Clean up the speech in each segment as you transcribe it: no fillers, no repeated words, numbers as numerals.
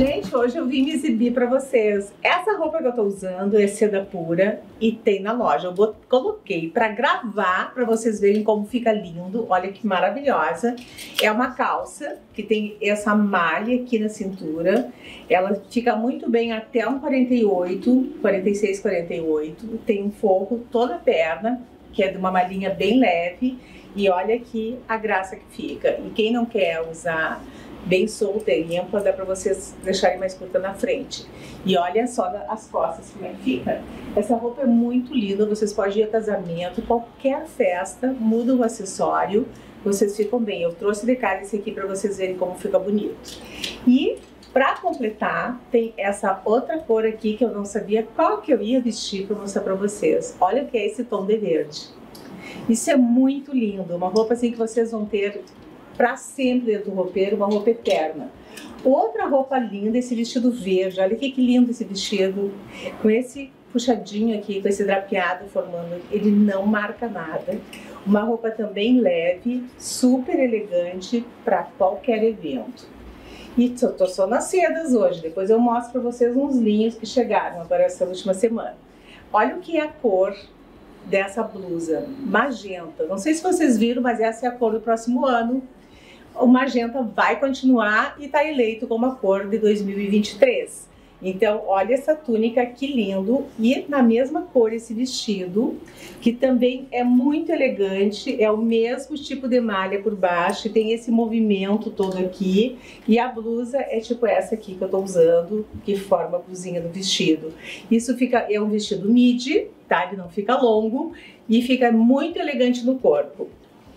Gente, hoje eu vim me exibir pra vocês. Essa roupa que eu tô usando é seda pura e tem na loja. Eu coloquei pra gravar, pra vocês verem como fica lindo. Olha que maravilhosa. É uma calça que tem essa malha aqui na cintura. Ela fica muito bem até um 48, 46, 48. Tem um forro toda a perna, que é de uma malhinha bem leve. E olha aqui a graça que fica. E quem não quer usar bem solta e ampla, dá pra vocês deixarem mais curta na frente. E olha só as costas como é que fica. Essa roupa é muito linda, vocês podem ir a casamento, qualquer festa, muda o acessório, vocês ficam bem. Eu trouxe de cara esse aqui pra vocês verem como fica bonito. E pra completar, tem essa outra cor aqui que eu não sabia qual que eu ia vestir pra mostrar pra vocês. Olha o que é esse tom de verde. Isso é muito lindo, uma roupa assim que vocês vão ter para sempre dentro do roupeiro, uma roupa eterna. Outra roupa linda, esse vestido verde. Olha que lindo esse vestido, com esse puxadinho aqui, com esse drapeado formando, ele não marca nada. Uma roupa também leve, super elegante para qualquer evento. E tô só nas sedas hoje, depois eu mostro para vocês uns linhos que chegaram agora essa última semana. Olha o que é a cor dessa blusa, magenta. Não sei se vocês viram, mas essa é a cor do próximo ano. O magenta vai continuar e está eleito como a cor de 2023. Então, olha essa túnica, que lindo. E na mesma cor esse vestido, que também é muito elegante. É o mesmo tipo de malha por baixo, tem esse movimento todo aqui. E a blusa é tipo essa aqui que eu estou usando, que forma a blusinha do vestido. Isso é um vestido midi, tá? Ele não fica longo e fica muito elegante no corpo.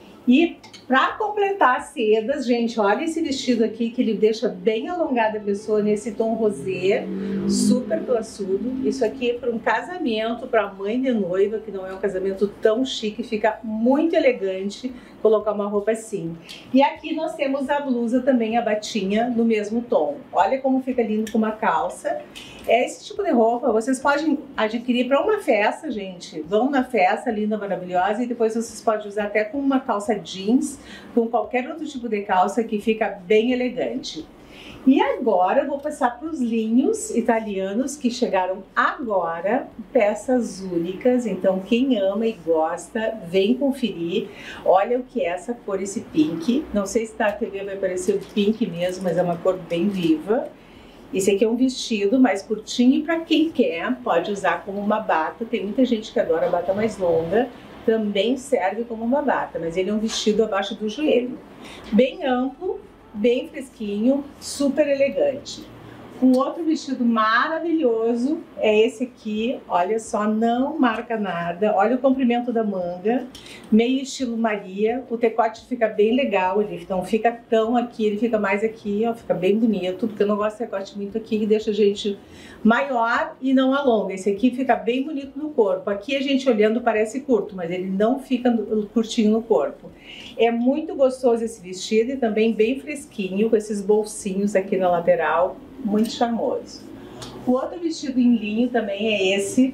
E para completar as sedas, gente, olha esse vestido aqui que ele deixa bem alongada a pessoa nesse tom rosé, super classudo. Isso aqui é para um casamento, para mãe de noiva, que não é um casamento tão chique, fica muito elegante colocar uma roupa assim. E aqui nós temos a blusa também, a batinha, no mesmo tom. Olha como fica lindo com uma calça. É esse tipo de roupa, vocês podem adquirir para uma festa, gente. Vão na festa, linda, maravilhosa, e depois vocês podem usar até com uma calça jeans, com qualquer outro tipo de calça que fica bem elegante. E agora eu vou passar para os linhos italianos que chegaram agora, peças únicas. Então quem ama e gosta, vem conferir. Olha o que é essa cor, esse pink. Não sei se na TV vai parecer o pink mesmo, mas é uma cor bem viva. Esse aqui é um vestido mais curtinho, e para quem quer pode usar como uma bata. Tem muita gente que adora bata mais longa, também serve como uma bata, mas ele é um vestido abaixo do joelho. Bem amplo, bem fresquinho, super elegante. Um outro vestido maravilhoso é esse aqui, olha só, não marca nada, olha o comprimento da manga, meio estilo Maria, o decote fica bem legal, ele não fica tão aqui, ele fica mais aqui, ó, fica bem bonito, porque eu não gosto de decote muito aqui, que deixa a gente maior e não alonga. Esse aqui fica bem bonito no corpo, aqui a gente olhando parece curto, mas ele não fica curtinho no corpo. É muito gostoso esse vestido e também bem fresquinho, com esses bolsinhos aqui na lateral, muito charmoso. O outro vestido em linho também é esse.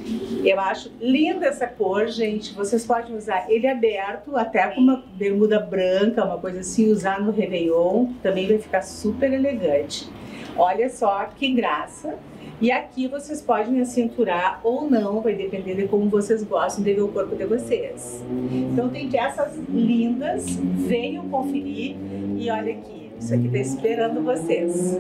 Eu acho linda essa cor, gente. Vocês podem usar ele aberto, até com uma bermuda branca, uma coisa assim, usar no Réveillon. Também vai ficar super elegante. Olha só que graça. E aqui vocês podem acinturar ou não, vai depender de como vocês gostam de ver o corpo de vocês. Então tem peças lindas, venham conferir e olha aqui, isso aqui tá esperando vocês.